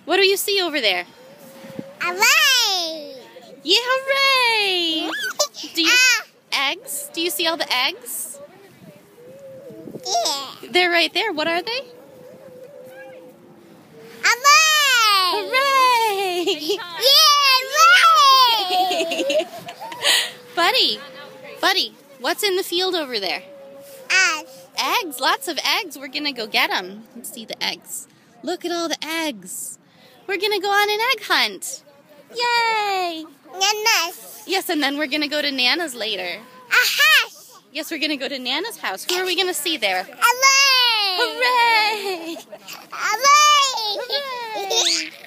What do you see over there? Hooray! Yeah, hooray! Do you eggs? Do you see all the eggs? Yeah. They're right there. What are they? Hooray! Hooray! Yeah, hooray! Buddy, what's in the field over there? Eggs. Eggs, lots of eggs. We're gonna go get them. Let's see the eggs. Look at all the eggs. We're gonna go on an egg hunt. Yay! Nanas. Yes, and then we're gonna go to Nana's later. A house. Yes, we're gonna go to Nana's house. Who are we gonna see there? Hooray! Hooray! Hooray! Hooray!